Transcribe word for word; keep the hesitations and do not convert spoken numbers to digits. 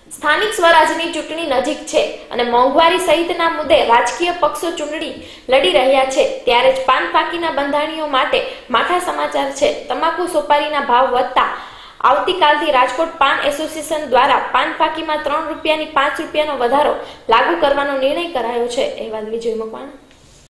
સ્થાનિક સ્વરાજની ચૂંટણી નજીક છે અને મોંઘવારી સહિતના મુદ્દે રાજકીય પક્ષો ચૂંટણી લડી રહ્યા છે ત્યારે જ પાન પાકીના બંધાણીઓ માટે માઠા સમાચાર છે। તમાકુ સોપારીના ભાવ વધતા આવતીકાલથી રાજકોટ પાન એસોસિએશન દ્વારા પાન પાકીમાં ત્રણ રૂપિયાની પાંચ રૂપિયાનો વધારો લાગુ કરવાનો નિર્ણય કરાયો છે। અહેવાલ વિજય મકવાણા।